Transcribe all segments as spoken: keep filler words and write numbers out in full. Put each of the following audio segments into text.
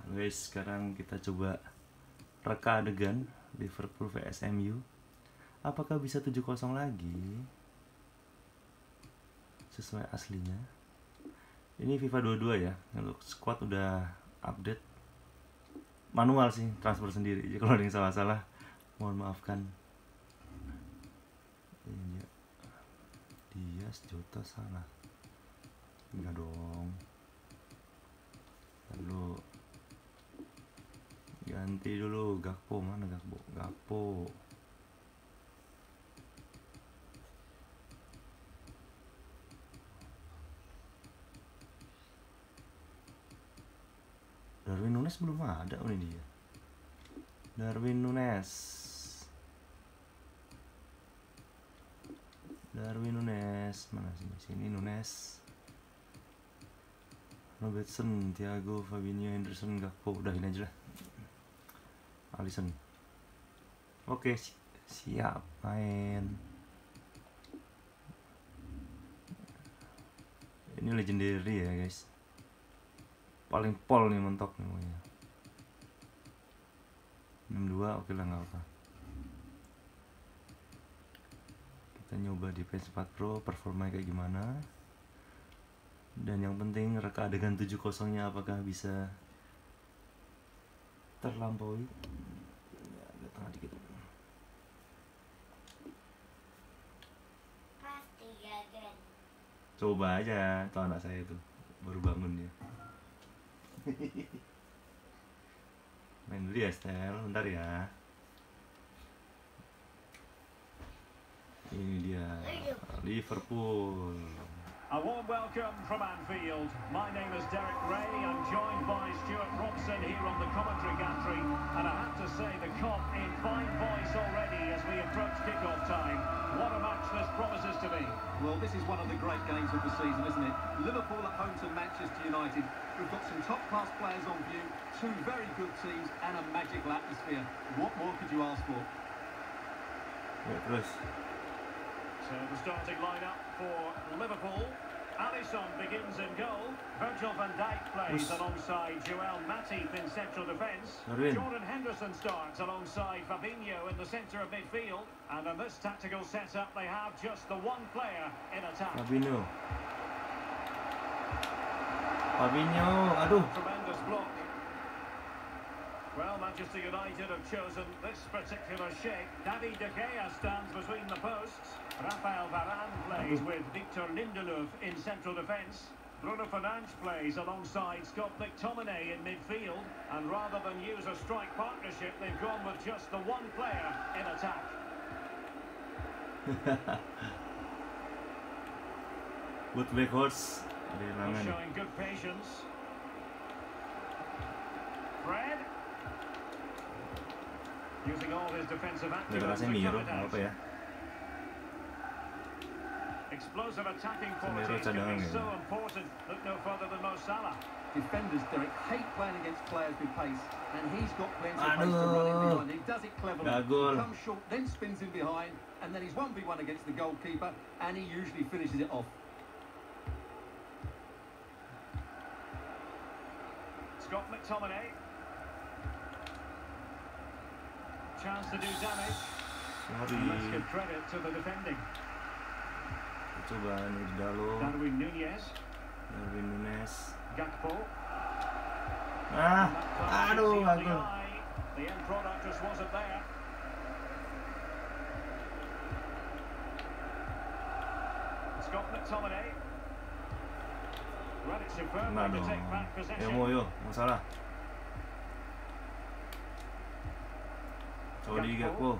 Guys, sekarang kita coba reka adegan Liverpool vs M U. Apakah bisa tujuh kosong lagi sesuai aslinya? Ini FIFA dua puluh dua ya. Untuk squad udah update. Manual sih, transfer sendiri. Jadi kalau ada yang salah-salah, mohon maafkan. Ini dia. Dias, Jota salah. Enggak dong. Lalu ganti dulu. Gakpo mana Gakpo? Gakpo. Darwin Nunes belum ada. Oh ini dia. Darwin Nunes. Darwin Nunes mana sih? Sini Nunes. Robertson, Thiago, Fabinho, Henderson, Gakpo. Udah ini aja lah. Alisson. Oke, si siap main. Ini legendary ya guys. Paling pol nih, mentok nih pokoknya. enam dua oke lah, nggak apa. Kita nyoba di P S empat Pro performanya kayak gimana. Dan yang penting reka adegan tujuh kosongnya apakah bisa terlampaui. Ya, agak tengah dikit. Coba aja, tuh anak saya itu baru bangun dia. Main dulu ya Stel, bentar ya. Ini dia Liverpool. A warm welcome from Anfield. My name is Derek Ray. I'm joined by Stuart Robson here on the commentary gantry. And I have to say the cop in fine voice already as we approach kick-off time. What a match this promises to be. Well, this is one of the great games of the season, isn't it? Liverpool at home to Manchester United. We've got some top-class players on view, two very good teams and a magical atmosphere. What more could you ask for? Ya, terus. So the starting lineup for Liverpool. Alisson begins in goal. Virgil van Dijk plays Ush. alongside Joel Matip in central defence. Darwin. Jordan Henderson starts alongside Fabinho in the centre of midfield. And in this tactical setup, they have just the one player in attack. Fabinho. Fabinho, aduh. Tremendous block. Well, Manchester United have chosen this particular shape. David De Gea stands between the posts. Rafael Varane plays with Victor Lindelof in central defence. Bruno Fernandes plays alongside Scott McTominay in midfield. And rather than use a strike partnership, they've gone with just the one player in attack. Wood Weghorst. Well, showing good patience. Fred. Using all his defensive acumen to cut it out. apa ya? Explosive attacking qualities can be so important. Look no further than Mo Salah. Defenders, Derek, hate playing against players with pace, and he's got plenty of pace to run in behind. He does it cleverly. He comes short, then spins in behind, and then he's one v one against the goalkeeper, and he usually finishes it off. Scott McTominay. Chance to do damage. Sorry. Let's give credit to the defending. Coba nih di dalam. Darwin Nunez. Darwin Nunes. Gakpo. Ah, aduh, aku. The end product just wasn't there. Scott McTominay. Run it superbly Nah to dong. take back possession. Ya mau yo, mau salah. Coba di Gakpo.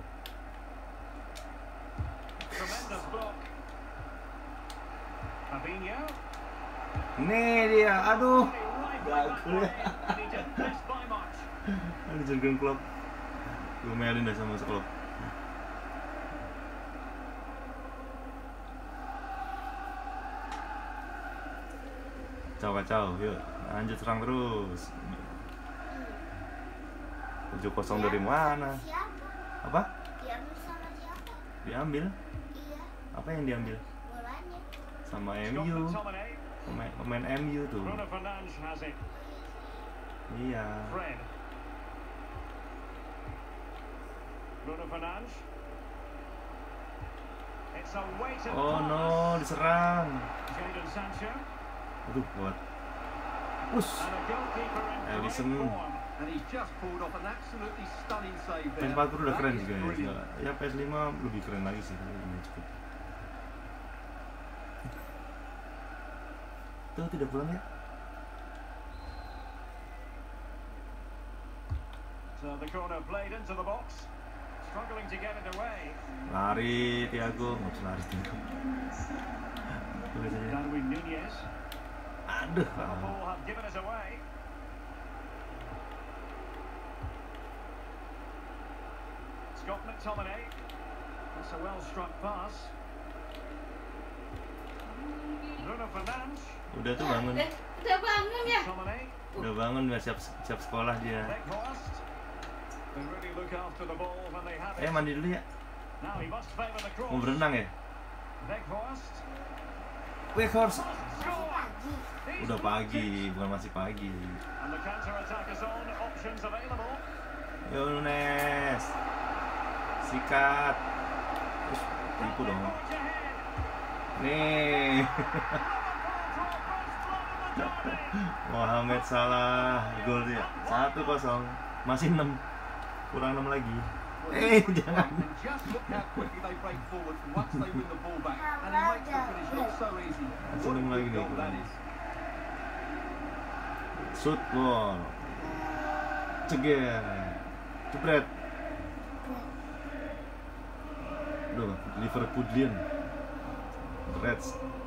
Tremendous block. Fabinho. Nih dia, aduh. Right Gagal. and he didn't miss by much. Ada Jurgen Klopp. Gue melin dah sama Klopp. Kacau-kacau, yuk lanjut serang terus. tujuh kosong dari mana? Apa? Diambil sama siapa? Diambil? Iya, Apa yang diambil? bolanya. Sama Scott M U. McTominay. Pemain, pemain M U tuh. Bruno Fernandes has it. Iya. Fred. Bruno Fernandes. It's a weighted Oh pass. no, diserang. Jadon Sancho. Aduh, kuat. Us. And a goalkeeper in great Alisson. form. And he's just pulled off an absolutely stunning save P S there. empat Pro udah That keren is juga ya. brilliant. Ya P S lima lebih keren lagi sih, tapi ini cukup. Tuh tidak pulang ya? So the corner played into the box. Struggling to get it away. Lari Thiago, nggak bisa lari Thiago. Tulis aja. Darwin Nunez. Aduh. Liverpool have given it away. Scott McTominay. That's a well-struck pass. Bruno Fernandes. Udah tuh bangun. Eh, udah bangun ya? McTominay. Udah bangun, udah siap siap sekolah dia. Weghorst. They really look after the ball when they have it. Eh mandi dulu ya. Now he must favour the cross. Mau berenang ya? Weghorst. Weghorst. Masih pagi. He's Udah blocked pagi, it. bukan masih pagi. And the counter-attack is on. Options available. Yo Nunes. Sikat. Terus tipu dong. Forge ahead. Nih. Mohamed Salah gol dia. satu kosong. Masih enam. Kurang enam lagi. Eh, jangan. And just look how quickly they break forward once they win the ball back. And he makes the finish look so easy. Masih What a enam lagi good nih. goal that is. Shoot ball. Ceger. Jebret. Duh, Liverpoolian. Reds.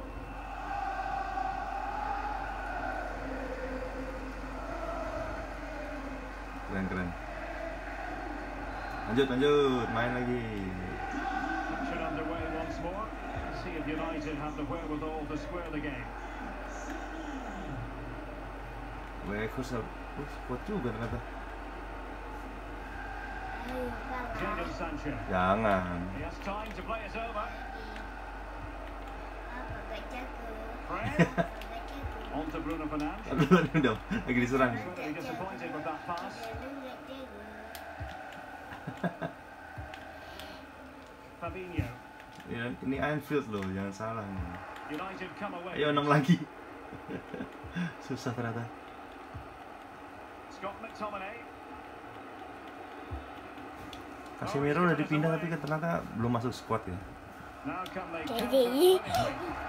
Keren keren. Lanjut lanjut, main lagi. Action underway once more. See if United have the wherewithal to square the game. Weghorst, uh, kuat juga ternyata. Ayo, Jadon kalah. Sancho. Jangan. He has time to play it over. Apa baca ke? Fred. Baca ke? On to Bruno Fernandes. Aduh, aduh, udah lagi diserang. He's going to be disappointed with that pass. Fabinho. Ya, ini Anfield loh, jangan salah nih. United come away. Ayo enam lagi. Susah ternyata. Scott McTominay. Casemiro udah dipindah tapi kan ternyata belum masuk squad ya. Now can they Jadi. counter?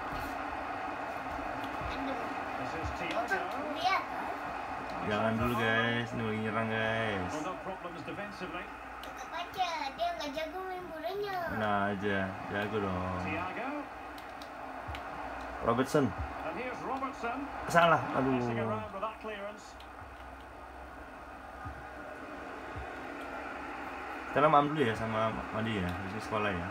Aduh, This is kok Thiago. lihat? Jangan dulu guys, ini lagi nyerang guys. Well, no problems defensively. Nggak baca, dia nggak jago main bolanya. Nah aja, jago dong. Thiago. Robertson, And here's Robertson. salah, Messing aduh. around with that clearance. Kita maam dulu ya sama mandi ya, habis sekolah ya.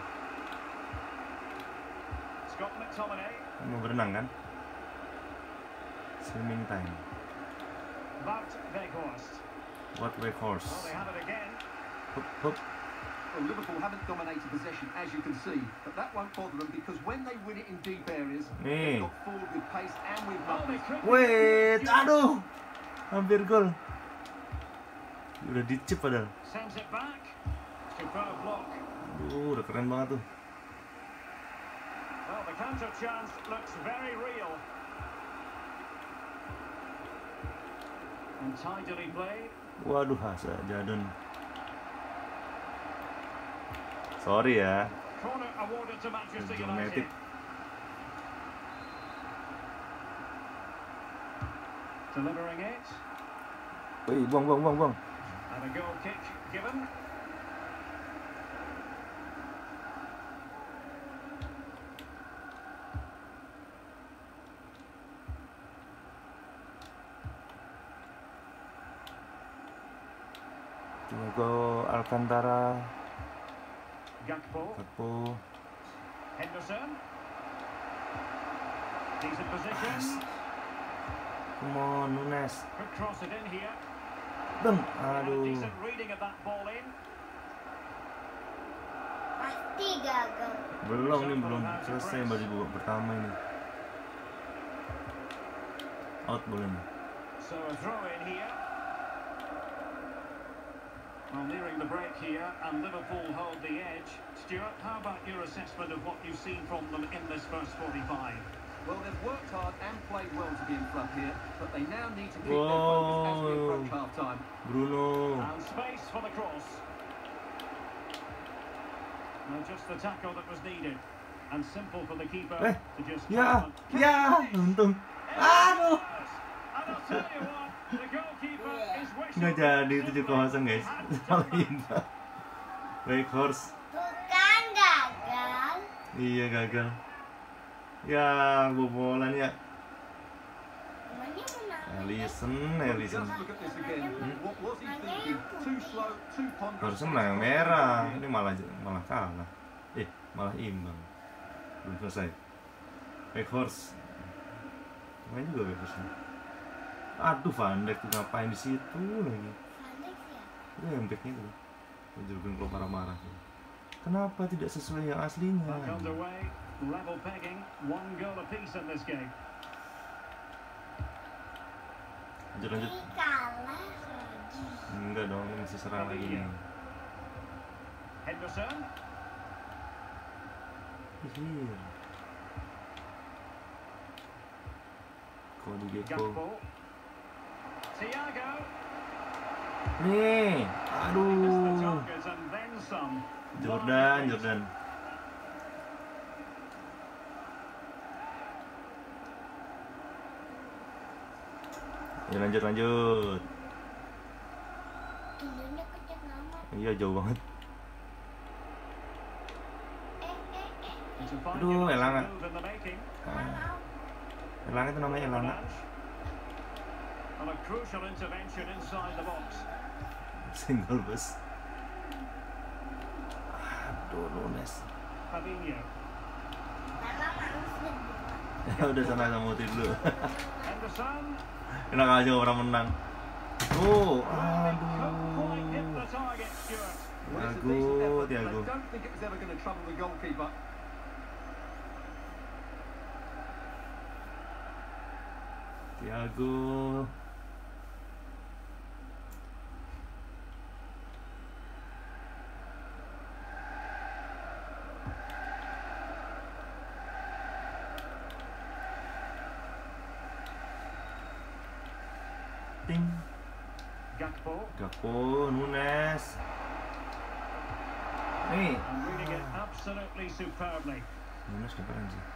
Scott McTominay. Kan mau berenang kan? Swimming time. Wout Weghorst. What Weghorst? Well, they have it again. Hup, hup. Well, Liverpool haven't dominated possession, as you can see, but that won't bother them because when they win it in deep areas, Nih. they've got forward with pace and with Oh, they numbers. could be- Wait, aduh, hampir gol. Udah dicip padahal. Sends it back. Superb block. Aduh, udah keren banget tuh. Well, the counter chance looks very real. And tidily played. Waduh, Hasa Jadon. Sorry ya. Corner awarded to Manchester Dramatic. United. Delivering it. Wih, buang, buang, buang, buang. And a goal kick given. Thiago Alcantara, Gakpo. Gakpo. Henderson. He's in position. Come on, Nunes. Could cross it in here. Bang, And a aduh. decent reading of that ball in. Pasti gagal. Belum nih, belum selesai baru babak pertama ini. Out boleh nih. So a throw in here. Well, nearing the break here, and Liverpool hold the edge. Stuart, how about your assessment of what you've seen from them in this first forty-five? Well, they've worked hard and played well to be in front here, but they now need to keep their focus as we approach half-time. Bruno. And space for the cross. Well, just the tackle that was needed. And simple for the keeper Eh, to just... ya, ya, untung. Aduh. And I'll tell you what, the goalkeeper is wishing... Nggak jadi tujuh kosong guys. Salah imbang. Wakehorse. Bukan gagal. Iya gagal. Ya, bobolan ya. Namanya menang. Alisson, Well, Alisson. just look at this again. What was he thinking? Too slow, too ponderous. Harusnya menang yang merah. Ini malah malah kalah. Eh, malah imbang. Belum selesai. Wakehorse. Main juga Wakehorse. Aduh, Van Dijk tuh ngapain di situ lagi? Alex ya. Itu yang backnya tuh. Jurgen Klopp marah-marah. Kenapa tidak sesuai yang aslinya? Back underway, level pegging, one goal apiece in this game. Lanjut lanjut. Ini kalah lagi. Enggak dong, ini masih serang lagi nih. Henderson, Iya. Cody Gakpo. Gakpo, Thiago, Nih, missed the aduh. target and then some. Jordan, Jordan. Ya lanjut lanjut. Tindonya kecil amat. Iya jauh banget. Eh, eh, eh. It's a fine Aduh, defensive Elanga. move in the making. Ah, Elanga itu namanya Elanga. And a crucial intervention inside the box. Single bus. Aduh, Nunes. Fabinho, Memang harus berdua. Ya udah sana sama Muti dulu. Henderson, Enak aja orang menang. Oh, couldn't quite hit aduh. the target, Stuart. Well, it's a Thiago, decent effort, but Thiago. I don't think it was ever going to trouble the goalkeeper. Thiago. Ting. Gakpo, Gakpo, Nunes. Nih. and reading it absolutely superbly. Nunes keren sih.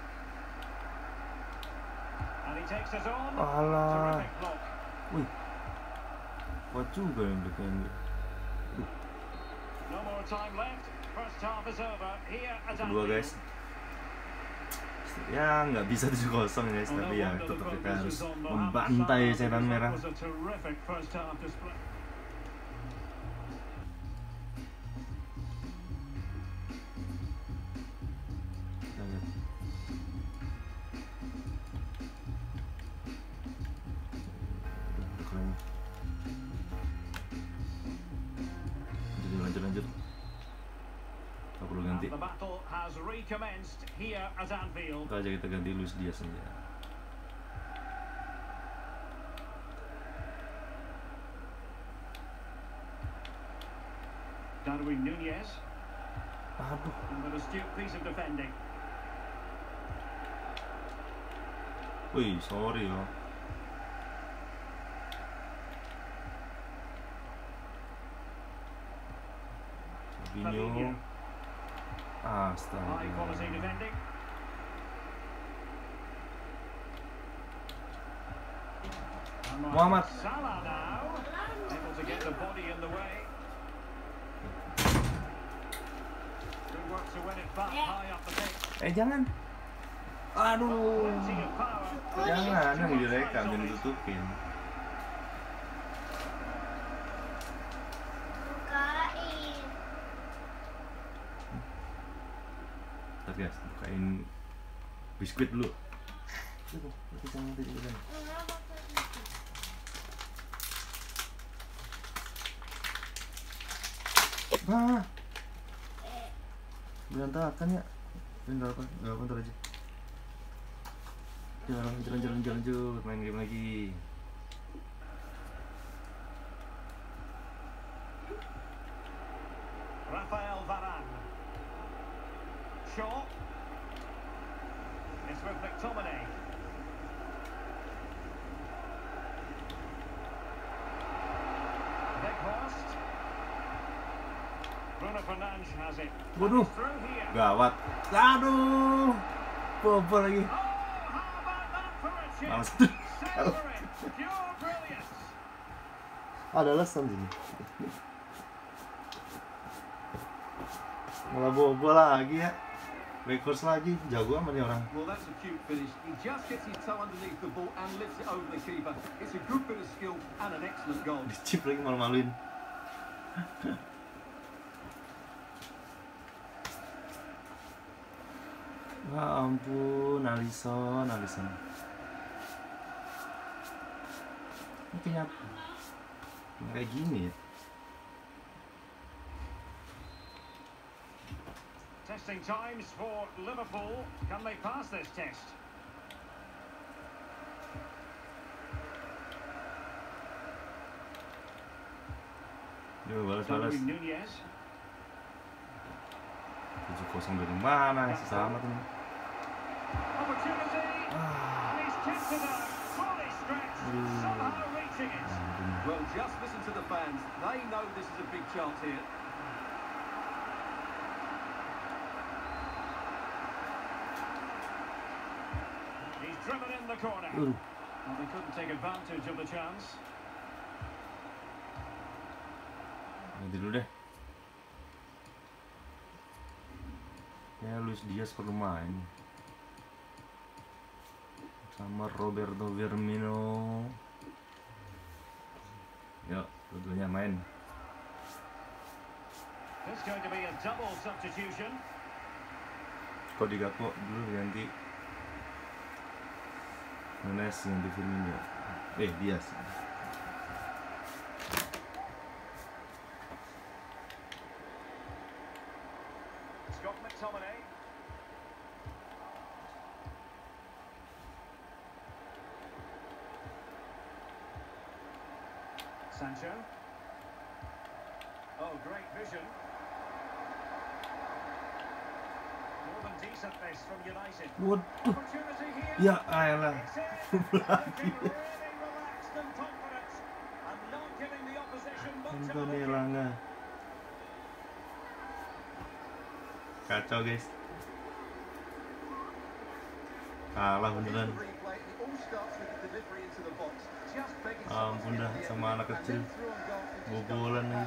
And he takes it on. Alah. Terrific block. Wih. Kuat juga yang backnya. No more time left. First half is over. Here at Kedua Anfield. guys. Ya nggak bisa tujuh kosong guys, Well, no tapi ya wonder the tetap kita focus harus is on Mohamed membantai Salah, setan because merah. that was a terrific first half display. Kita lihat. Udah, udah keren. Lanjut lanjut lanjut. Gak perlu ganti. And the battle has recommenced here at Anfield. Kita aja kita ganti Luis Diaz aja. Darwin Nunez, Aduh. and an astute piece of defending. Wih, sorry ya. Fabinho. Fabinho. Astaga. High quality defending. And Mohamed. Salah now, able to get the body in the way. Good work to win it back high up the pitch. Eh jangan. Aduh. Plenty of power. Jangan, yang direkam jangan ditutupin. Bukain. Ntar guys, bukain biskuit dulu. Tuh, itu jangan itu juga. Kenapa begitu? Ah, berantakan ya. Ini nggak apa, nggak apa, ntar aja. Jalan, jalan, jalan, jalan, jalan, main game lagi. Shaw. It's with McTominay. Weghorst. Bruno Fernandes has it. Waduh, Through here. gawat. Aduh, bobol lagi. Oh, how about that for a chip? Males. Savor it. Pure brilliance. Ada alasan sini. Malah bobol lagi ya. Weghorst lagi, jago sama nih orang. Well, that's a cute finish. He just gets his toe underneath the ball and lifts it over the keeper. It's a good bit of skill and an excellent goal. Dicip lagi malu-maluin. Wah ampun, Alisson, Alisson. Ini kayak kayak gini ya. Testing times for Liverpool. Can they pass this test? Yuk balas-balas. Darwin Nunez. tujuh kosong dari mana? Selamat ini. Opportunity. Ah. And he's tipped it out. Fully stretched. Somehow reaching it. Well, just listen to the fans. They know this is a big chance here. He's driven in the corner. Uh. Well, they couldn't take advantage of the chance. Nanti dulu deh. Ya Luis Diaz perlu main sama Roberto Firmino. Yuk, dua-duanya main. It's going to be a double substitution. Kok Gakpo dulu ganti Nunes ganti Firmino. Eh, Diaz. Scott McTominay. Sancho. Oh, great vision. More than decent this from United. Waduh, Opportunity here. ya elah. It's in. Looking really relaxed and confident, and not giving the opposition much of a Anthony look. Langa. Kacau guys. Kalah beneran. Ampun dah sama anak kecil. Bobolan nih.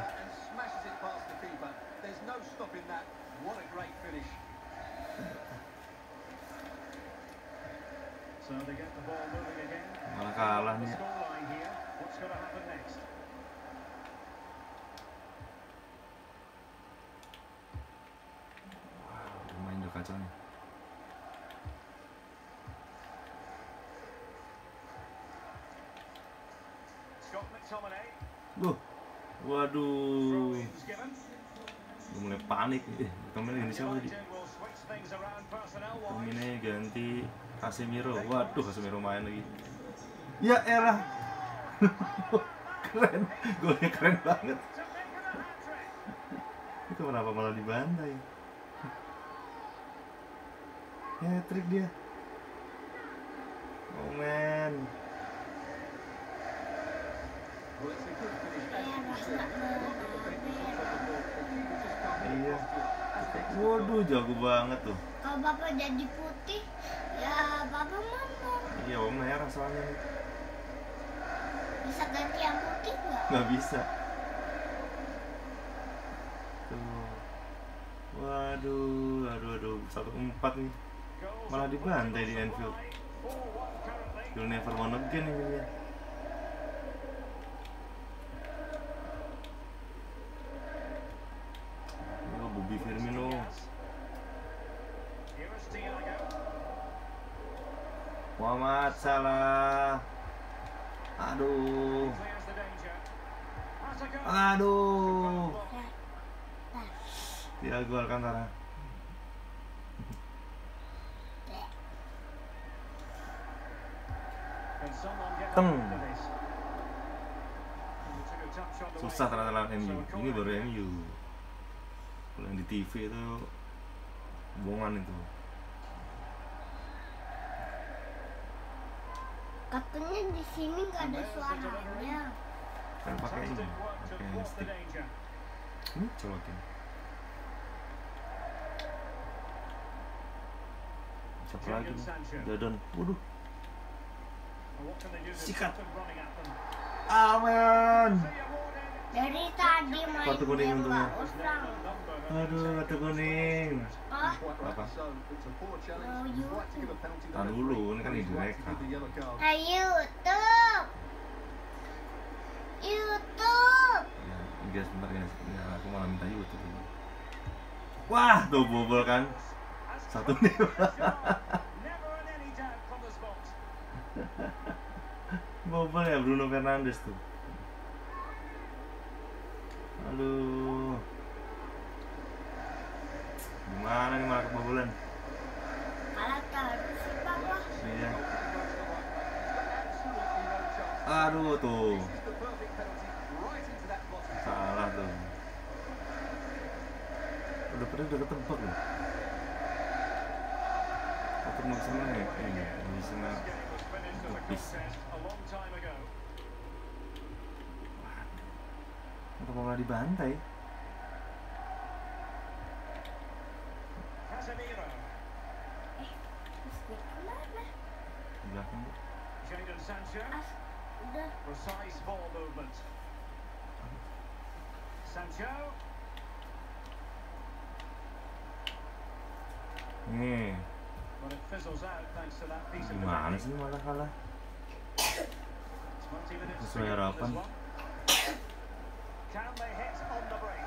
So they get the ball moving again. Malah kalah The nih. scoreline here. What's going to happen next? Main udah kacau nih. Scott McTominay. Duh. Waduh. Throw-ins given. Udah mulai panik nih. Eh, Tomine ganti siapa tadi? United will switch things around personnel-wise. Tomine ganti Casemiro. Waduh, Casemiro main lagi. Ya elah. Keren. Golnya keren banget. To make it a hat-trick. Itu kenapa malah dibantai? Hat-trick dia. Oh man. Iya. Waduh, jago banget tuh. Kalau bapak jadi putih, ya bapak mana? Iya, om merah soalnya nih. Bisa ganti yang putih nggak? Nggak bisa. Tuh. Waduh, aduh, aduh, satu empat nih. Malah dibantai di Anfield. You'll never won again ini dia. Oh, Bobby Firmino. Here's Thiago. Muhammad Salah. Aduh. Clears the danger. Has a go. Aduh. Nah, Thiago Alcantara. Can someone get Teng. into this? He took a touch on the Susah way ternyata lawan forward, M U. so a Ini corner. baru M U. Kalau yang di T V itu bohongan itu. Katanya di sini nggak ada suaranya. Kan pakai ini, pakai stick. Ini colokin. Siapa lagi nih? Dodon. Waduh. Sikat. Aman. Dari tadi main Kartu kuning untungnya. nggak usang. Aduh, kartu kuning. Ah, Apa? mau YouTube. Tahan dulu, ini kan di mereka. Nah, YouTube. YouTube. Ya, guys, bentar guys. Ya, aku malah minta YouTube dulu. Wah, tuh bobol kan. Satu nih. Bobol ya Bruno Fernandes tuh. Aduh. Gimana nih malah kebobolan? Kalah terus sih, Papa. Iya. Aduh tuh. Salah tuh. Udah pernah udah ketebak loh. Untuk maksimal ya, ini bisa nggak bisa. Untuk malah dibantai. Casemiro. Eh, terus dia kemana? Di belakang tuh. Jadon Sancho. Ah, udah. Precise ball movement. Sancho. Nih, Well, it fizzles out thanks to that piece of gimana defending. sih malah kalah? twenty minutes to Sesuai go in harapan. this one. Can they hit on the break?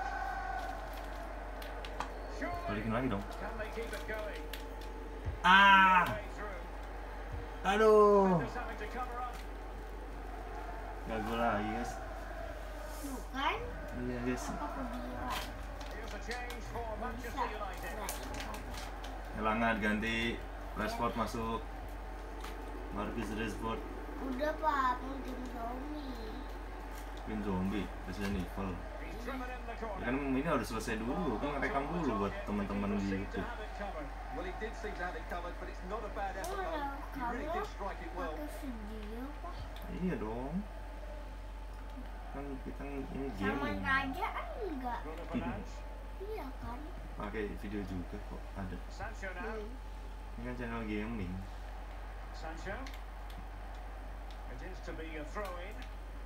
Surely. Balikin lagi dong. Can they keep it going? Ah, Way through. aduh. Defenders having to cover up. Gagal lagi guys. Bukan? Iya guys. Aku bilang. Here's a change for Bisa. Manchester United. Nggak bisa. Ngelangan ganti Rashford masuk. Marcus Rashford. Udah, Pak. Mungkin zombie. Bikin zombie, Resident Evil. He's driven in the Ya corner. kan ini harus selesai dulu, kan rekam dulu buat teman-teman di Seemed to YouTube. have it covered. Well, he did seem to have it covered, but it's not a bad effort, Oh, though. He really kamu did strike it well. pakai video, Pak. Iya dong. Kan kita ini Sama gaming. Raja kan enggak. Bruno Fernandes. Iya kan? Pakai video juga kok ada. Sancho now. Ini kan channel gaming. Sancho. It is to be a throw-in.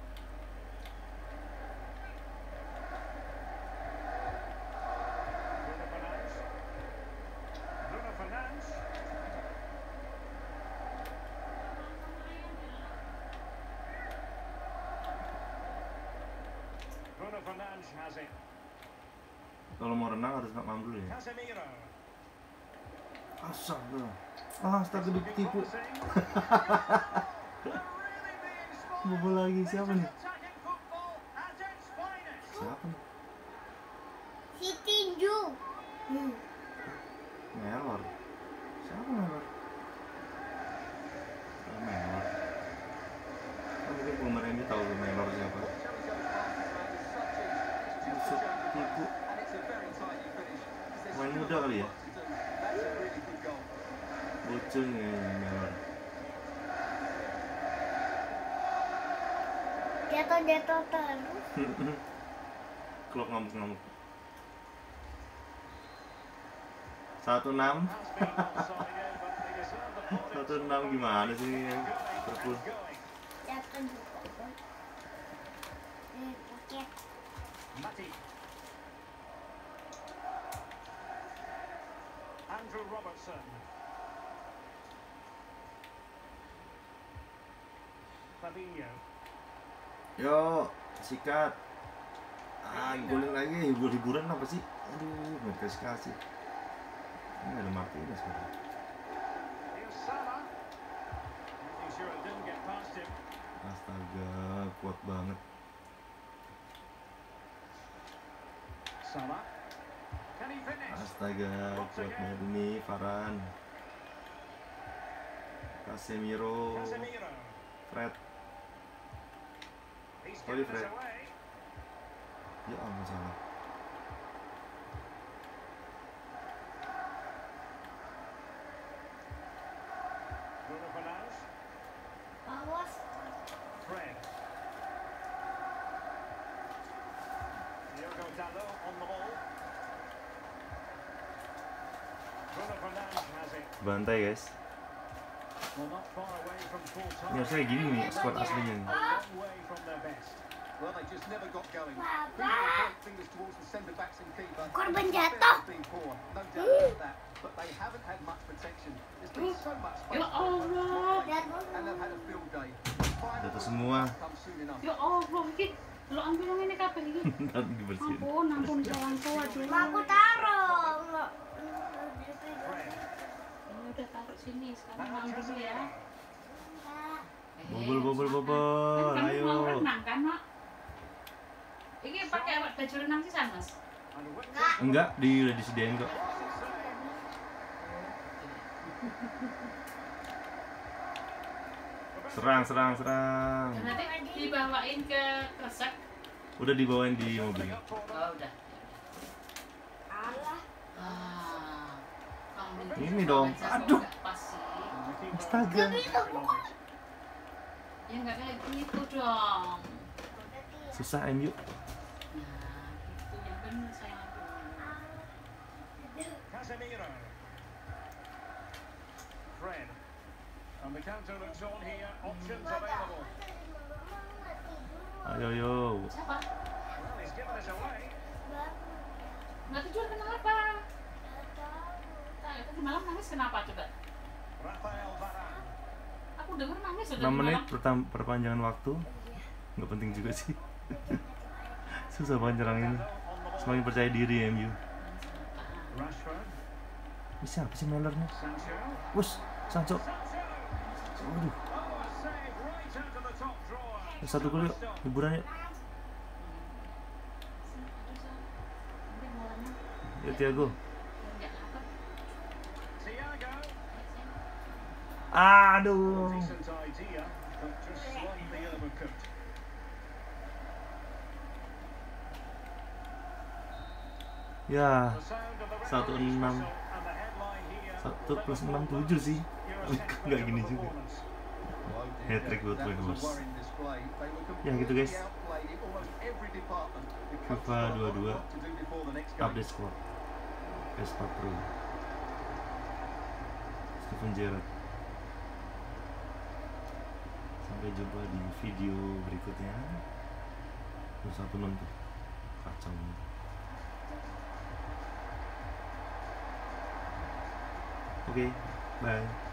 Bruno Fernandes. Bruno Fernandes. Bruno Fernandes has it. Kalau mau renang harus makam dulu ya. Casemiro. Asal tuh. Ah, astaga ditipu. They're really being smart. Bobol lagi siapa This nih? is attacking football at its finest. Siapa nih? Si tinju. Hmm. Melor. Siapa Melor? Oh, Melor. Kan mungkin penggemar ini tahu tuh Melor siapa. Buset, tipu. Main muda kali ya? Boceng ya Melor. Jatuh-jatuh terus. Klok ngamuk-ngamuk. Satu enam. Has been offsided, but they deserve the point. Satu enam gimana sih ini yang Liverpool? Jatuh juga, Pak. Eh, pakai. Matip. Andrew Robertson. Fabinho. Yo, sikat. Ah, golin lagi, hibur-hiburan apa sih? Aduh, nggak dikasih kasih. Ini ada Martinez kan? Here's Salah. Making sure it didn't get past him. Astaga, kuat banget. Salah. Can he finish? Astaga, kuat banget ini Varane. Casemiro, Casemiro. Fred. He's Sorry, given us Fred. away. Ya ampun salah. dibantai guys. Well, not far away from full time. Ini harusnya gini nih squad aslinya nih. A long way from their best. Well, they just never got going. Papa. Fingers towards the centre backs and keeper. Korban jatuh. Been poor, no doubt about that. But they haven't had much protection. There's been so much space. Ya Allah. And they've had a field day. Jatuh semua. Come soon enough. Ya Allah, iki lo ambil yang ini kabeh iki. Nanti dibersihin. Ampun, ampun jalan tua dulu. Ma aku taruh. Nggak. Ini udah taruh sini, sekarang ambil dulu ya. Bobol bobol bobol, Kan kamu ayo. mau renang kan, Mak? Ini pakai baju renang sih, San, Mas? Enggak. Enggak, di udah disediain kok. Serang, serang, serang. Dan nanti dibawain ke resep. Udah dibawain di mobil. Oh, udah. Allah. Ah. Kalau Ini dong. Aduh. nggak pas sih. Astaga. Ya nggak kayak gitu dong. Susah M U. Nah, itu yang benar sayang aku. Casemiro. Fred. And the counter looks on here. Options available. Ayo yo. Siapa? Well, he's given us away. Nggak tidur kenapa? Tanya, tadi malam nangis kenapa coba? Rafael Varane. Aku dengar nangis sudah enam di menit malam. pertam- perpanjangan waktu. Nggak penting juga sih. Susah banget nyerang ini. Semakin percaya diri M U. Rashford. Ini siapa sih Millernya? Sancho. Wus, Sancho. Sancho. Waduh, Oh, a save right out of the top drawer. satu gol yuk, hiburan yuk. Yuk Thiago. Thiago. Aduh. Decent idea, but just slightly overcooked. Ya, The sound of the satu referee's enam. whistle and the headline here, Satu plus enam tujuh sih. Nggak gini juga. Hat-trick buat Weghorst. Ya gitu guys. FIFA dua puluh dua update squad P S empat Pro. Steven Gerrard. Sampai jumpa di video berikutnya. Terus satu enam tuh kacau. Oke, okay, bye.